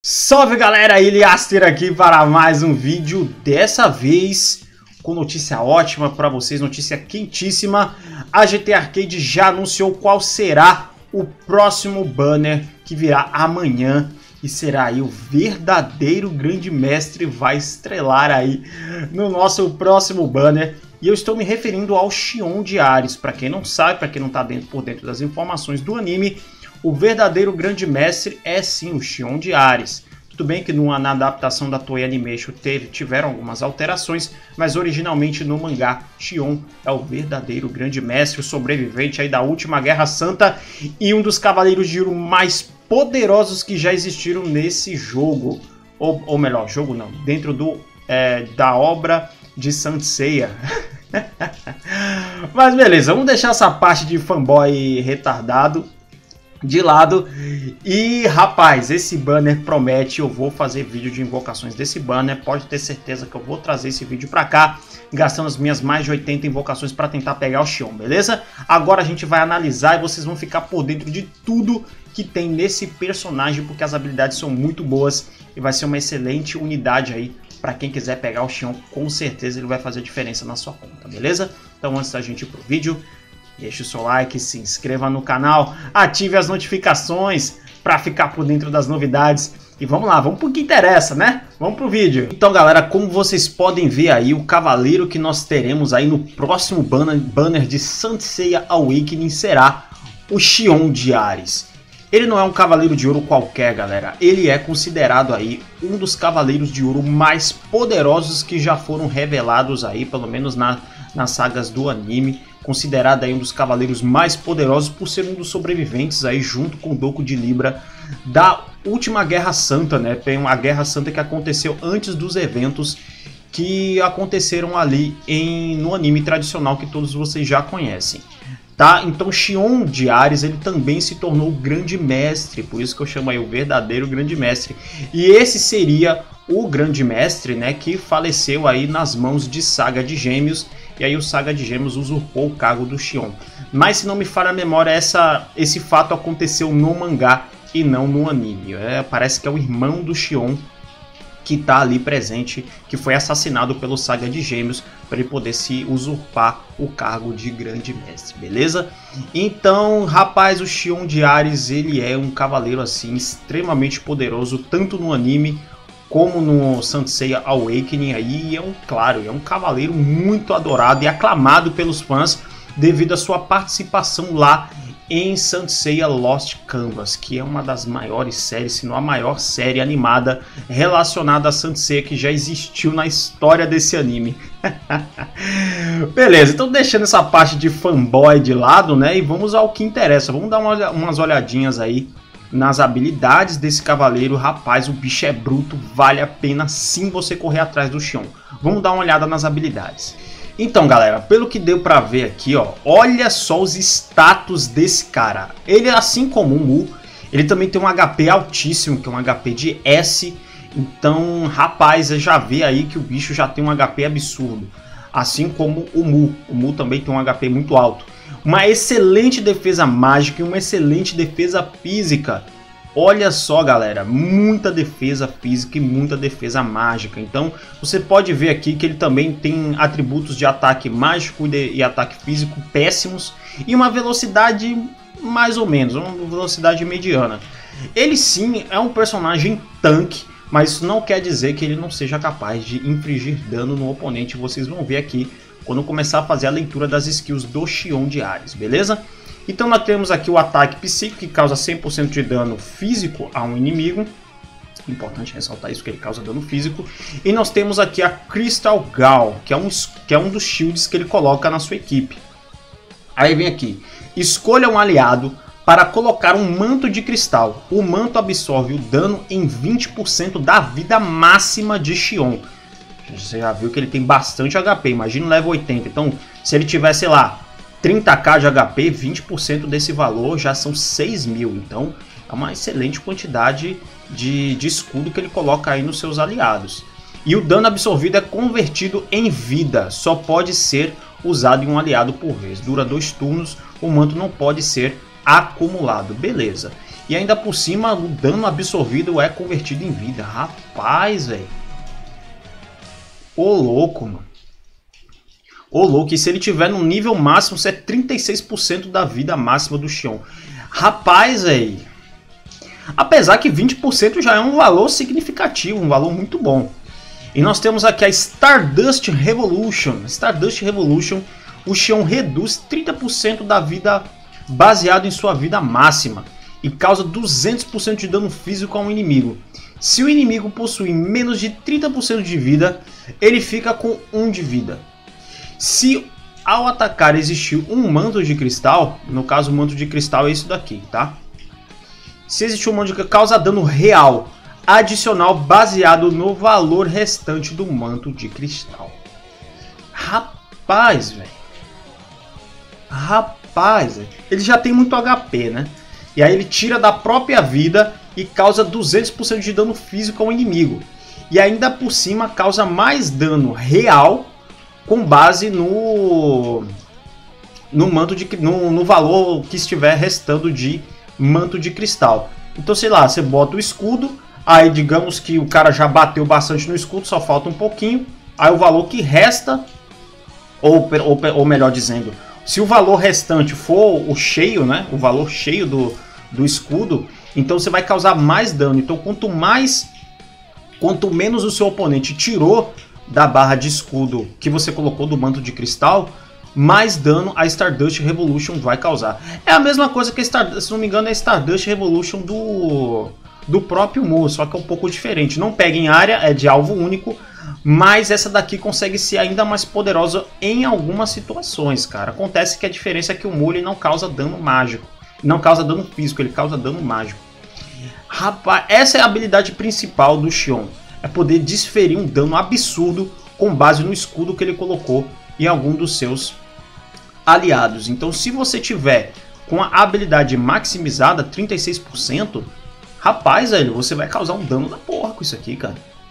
Salve galera, Iliaster aqui para mais um vídeo, dessa vez com notícia ótima para vocês, notícia quentíssima. A GT Arcade já anunciou qual será o próximo banner que virá amanhã e será aí o verdadeiro grande mestre vai estrelar aí no nosso próximo banner. E eu estou me referindo ao Xion de Ares. Para quem não sabe, para quem não está por dentro das informações do anime, o verdadeiro grande mestre é sim o Xion de Ares. Tudo bem que na adaptação da Toei Animation tiveram algumas alterações, mas originalmente no mangá, Xion é o verdadeiro grande mestre, o sobrevivente aí da última Guerra Santa e um dos Cavaleiros de Ouro mais poderosos que já existiram nesse jogo. Ou melhor, jogo não, dentro da obra de Saint Seiya. Mas beleza, vamos deixar essa parte de fanboy retardado de lado. E rapaz, esse banner promete. Eu vou fazer vídeo de invocações desse banner, pode ter certeza que eu vou trazer esse vídeo pra cá, gastando as minhas mais de 80 invocações pra tentar pegar o Xion, beleza? Agora a gente vai analisar e vocês vão ficar por dentro de tudo que tem nesse personagem, porque as habilidades são muito boas e vai ser uma excelente unidade aí pra quem quiser pegar o Xion. Com certeza ele vai fazer diferença na sua conta, beleza? Então antes da gente ir pro vídeo, deixe o seu like, se inscreva no canal, ative as notificações para ficar por dentro das novidades. E vamos lá, vamos pro que interessa, né? Vamos pro vídeo. Então galera, como vocês podem ver aí, o cavaleiro que nós teremos aí no próximo banner de Saint Seiya Awakening será o Xion de Ares. Ele não é um cavaleiro de ouro qualquer, galera. Ele é considerado aí um dos cavaleiros de ouro mais poderosos que já foram revelados aí, pelo menos nas sagas do anime. Considerado aí um dos cavaleiros mais poderosos por ser um dos sobreviventes aí junto com o Doku de Libra da última Guerra Santa, né? Tem uma Guerra Santa que aconteceu antes dos eventos que aconteceram ali no anime tradicional que todos vocês já conhecem. Tá? Então Xion de Ares ele também se tornou o grande mestre, por isso que eu chamo aí o verdadeiro grande mestre. E esse seria o grande mestre, né, que faleceu aí nas mãos de Saga de Gêmeos. E aí o Saga de Gêmeos usurpou o cargo do Xion. Mas se não me falha a memória, esse fato aconteceu no mangá e não no anime. Parece que é o irmão do Xion que está ali presente, que foi assassinado pelo Saga de Gêmeos para ele poder se usurpar o cargo de grande mestre, beleza? Então, rapaz, o Xion de Ares, ele é um cavaleiro assim extremamente poderoso, tanto no anime como no Saint Seiya Awakening aí, claro, é um cavaleiro muito adorado e aclamado pelos fãs devido à sua participação lá em Saint Seiya Lost Canvas, que é uma das maiores séries, se não a maior série animada relacionada a Saint Seiya que já existiu na história desse anime. Beleza, então deixando essa parte de fanboy de lado, né, e vamos ao que interessa. Vamos dar umas olhadinhas aí nas habilidades desse cavaleiro. Rapaz, o bicho é bruto, vale a pena sim você correr atrás do Xion. Vamos dar uma olhada nas habilidades. Então galera, pelo que deu pra ver aqui, ó, olha só os status desse cara. Ele, assim como o Mu, ele também tem um HP altíssimo, que é um HP de S. Então, rapaz, já vê aí que o bicho já tem um HP absurdo. Assim como o Mu também tem um HP muito alto. Uma excelente defesa mágica e uma excelente defesa física. Olha só galera, muita defesa física e muita defesa mágica. Então você pode ver aqui que ele também tem atributos de ataque mágico e ataque físico péssimos. E uma velocidade mais ou menos, uma velocidade mediana. Ele sim é um personagem tanque, mas isso não quer dizer que ele não seja capaz de infligir dano no oponente. Vocês vão ver aqui quando eu começar a fazer a leitura das skills do Xion de Ares, beleza? Então nós temos aqui o ataque psíquico, que causa 100% de dano físico a um inimigo. Importante ressaltar isso, que ele causa dano físico. E nós temos aqui a Crystal Gall, que é um dos shields que ele coloca na sua equipe. Aí vem aqui, escolha um aliado para colocar um manto de cristal. O manto absorve o dano em 20% da vida máxima de Xion. Você já viu que ele tem bastante HP, imagina o level 80. Então se ele tiver, sei lá, 30k de HP, 20% desse valor já são 6.000, então é uma excelente quantidade de escudo que ele coloca aí nos seus aliados. E o dano absorvido é convertido em vida, só pode ser usado em um aliado por vez. Dura 2 turnos, o manto não pode ser acumulado, beleza. E ainda por cima, o dano absorvido é convertido em vida. Rapaz, velho. Ô louco, mano. Ô louco, e se ele tiver no nível máximo, isso é 36% da vida máxima do Xion. Rapaz, velho. Apesar que 20% já é um valor significativo, um valor muito bom. E nós temos aqui a Stardust Revolution. Stardust Revolution, o Xion reduz 30% da vida baseado em sua vida máxima e causa 200% de dano físico a um inimigo. Se o inimigo possui menos de 30% de vida, ele fica com 1 de vida. Se ao atacar existir um manto de cristal, no caso o manto de cristal é isso daqui, tá? Se existir um manto de cristal, causa dano real adicional baseado no valor restante do manto de cristal. Rapaz, velho. Rapaz, véio. Ele já tem muito HP, né? E aí ele tira da própria vida e causa 200% de dano físico ao inimigo. E ainda por cima causa mais dano real com base no manto no valor que estiver restando de manto de cristal. Então, sei lá, você bota o escudo, aí digamos que o cara já bateu bastante no escudo, só falta um pouquinho, aí o valor que resta, ou melhor dizendo, se o valor restante for o cheio, né, o valor cheio do escudo, então você vai causar mais dano. Então quanto menos o seu oponente tirou da barra de escudo que você colocou do manto de cristal, mais dano a Stardust Revolution vai causar. É a mesma coisa que, se não me engano, é a Stardust Revolution do próprio Mu, só que é um pouco diferente. Não pega em área, é de alvo único, mas essa daqui consegue ser ainda mais poderosa em algumas situações, cara. Acontece que a diferença é que o Mu ele não causa dano mágico, não causa dano físico, ele causa dano mágico. Rapaz, essa é a habilidade principal do Xion. É poder desferir um dano absurdo com base no escudo que ele colocou em algum dos seus aliados. Então, se você tiver com a habilidade maximizada, 36%, rapaz, velho, você vai causar um dano da porra com isso aqui, cara.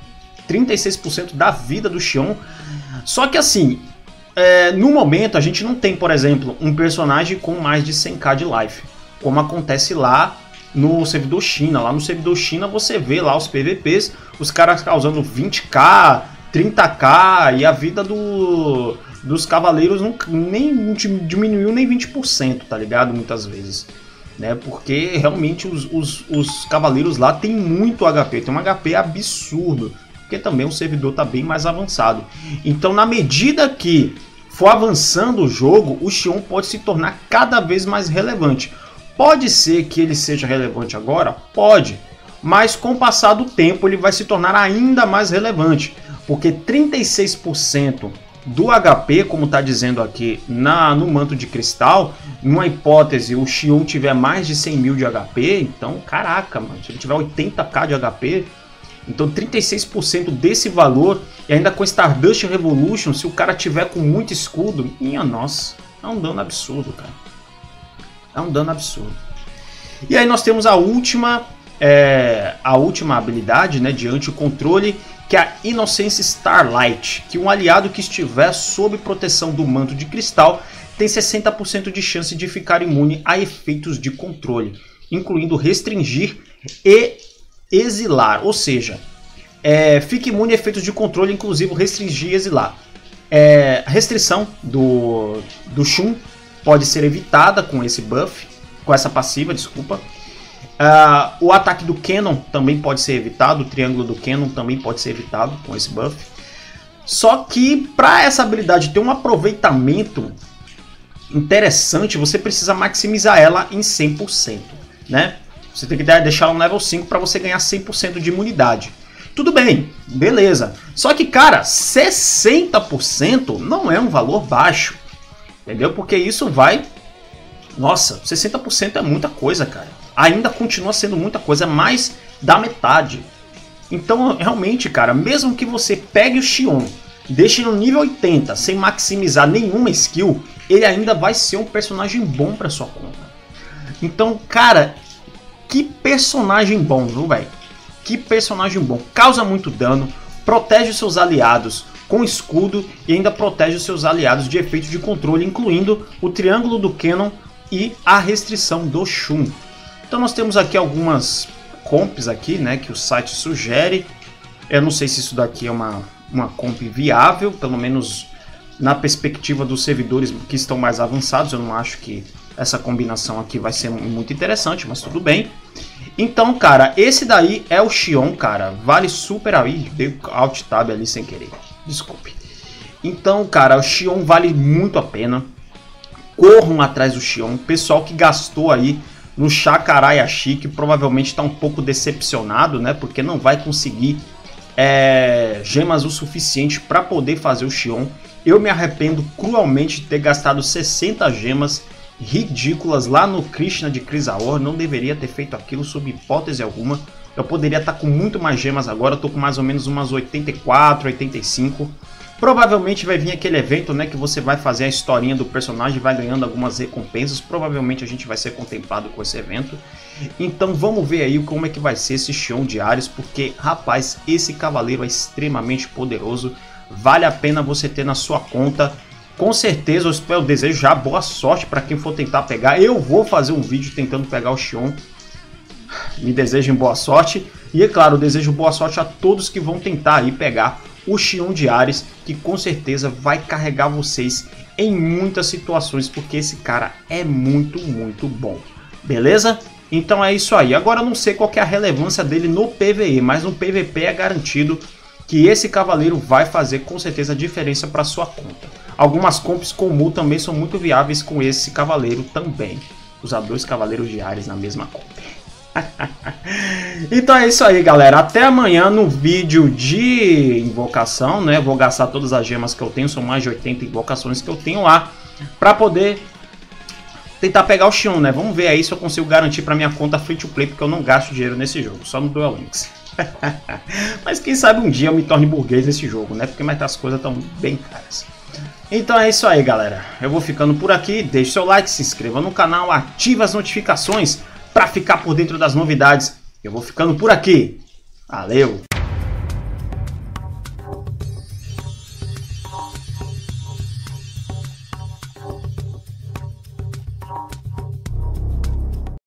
36% da vida do Xion. Só que assim, no momento a gente não tem, por exemplo, um personagem com mais de 100k de life, como acontece lá no servidor China. Lá no servidor China você vê lá os PVPs, os caras causando 20k, 30k, e a vida dos cavaleiros nem diminuiu nem 20%, tá ligado? Muitas vezes, né? Porque realmente os cavaleiros lá tem muito HP, tem um HP absurdo, porque também o servidor tá bem mais avançado. Então, na medida que for avançando o jogo, o Xion pode se tornar cada vez mais relevante. Pode ser que ele seja relevante agora? Pode. Mas com o passar do tempo ele vai se tornar ainda mais relevante. Porque 36% do HP, como está dizendo aqui no manto de cristal, numa hipótese o Xion tiver mais de 100 mil de HP, então caraca, mano, se ele tiver 80k de HP, então 36% desse valor, e ainda com Stardust Revolution, se o cara tiver com muito escudo, minha nossa, é um dano absurdo, cara. É um dano absurdo. E aí nós temos a última habilidade, né, de anti-controle, que é a Innocence Starlight, que um aliado que estiver sob proteção do manto de cristal tem 60% de chance de ficar imune a efeitos de controle, incluindo restringir e exilar. Ou seja, fica imune a efeitos de controle, inclusive restringir e exilar. A restrição do Shun pode ser evitada com esse buff, com essa passiva, desculpa. O ataque do Cannon também pode ser evitado, o triângulo do Cannon também pode ser evitado com esse buff. Só que para essa habilidade ter um aproveitamento interessante, você precisa maximizar ela em 100%, né? Você tem que deixar ela no level 5 para você ganhar 100% de imunidade. Tudo bem, beleza. Só que, cara, 60% não é um valor baixo. Entendeu? Porque isso vai... Nossa, 60% é muita coisa, cara. Ainda continua sendo muita coisa, é mais da metade. Então, realmente, cara, mesmo que você pegue o Xion, deixe no nível 80, sem maximizar nenhuma skill, ele ainda vai ser um personagem bom pra sua conta. Então, cara, que personagem bom, viu, velho? Que personagem bom. Causa muito dano, protege os seus aliados com escudo e ainda protege os seus aliados de efeitos de controle, incluindo o triângulo do Cannon e a restrição do Shun. Então nós temos aqui algumas comps aqui, né, que o site sugere. Eu não sei se isso daqui é uma comp viável, pelo menos na perspectiva dos servidores que estão mais avançados. Eu não acho que essa combinação aqui vai ser muito interessante, mas tudo bem. Então, cara, esse daí é o Xion, cara. Vale super aí. Dei Alt Tab ali sem querer. Desculpe. Então, cara, o Xion vale muito a pena. Corram atrás do Xion. Pessoal que gastou aí no Chacará Chique provavelmente está um pouco decepcionado, né? Porque não vai conseguir gemas o suficiente para poder fazer o Xion. Eu me arrependo cruelmente de ter gastado 60 gemas ridículas lá no Krishna de Chrysaor. Não deveria ter feito aquilo sob hipótese alguma. Eu poderia estar com muito mais gemas agora. Eu tô com mais ou menos umas 84, 85. Provavelmente vai vir aquele evento, né, que você vai fazer a historinha do personagem e vai ganhando algumas recompensas. Provavelmente a gente vai ser contemplado com esse evento. Então vamos ver aí como é que vai ser esse Xion de Ares, porque, rapaz, esse cavaleiro é extremamente poderoso. Vale a pena você ter na sua conta. Com certeza eu desejo já boa sorte para quem for tentar pegar. Eu vou fazer um vídeo tentando pegar o Xion. Me desejem boa sorte. E é claro, eu desejo boa sorte a todos que vão tentar aí pegar o Xion de Ares, que com certeza vai carregar vocês em muitas situações, porque esse cara é muito, muito bom. Beleza? Então é isso aí. Agora eu não sei qual que é a relevância dele no PvE, mas no PvP é garantido que esse cavaleiro vai fazer com certeza a diferença para sua conta. Algumas comps com Mu também são muito viáveis com esse cavaleiro também. Usar 2 cavaleiros de Ares na mesma comp. Então é isso aí, galera. Até amanhã no vídeo de invocação, né? Vou gastar todas as gemas que eu tenho. São mais de 80 invocações que eu tenho lá, para poder tentar pegar o Xion, né? Vamos ver aí se eu consigo garantir para minha conta free to play, porque eu não gasto dinheiro nesse jogo, só no Duel Links. Mas quem sabe um dia eu me torne burguês nesse jogo, né? Porque mais as coisas estão bem caras. Então é isso aí, galera. Eu vou ficando por aqui. Deixe seu like, se inscreva no canal, ative as notificações para ficar por dentro das novidades. Eu vou ficando por aqui. Valeu!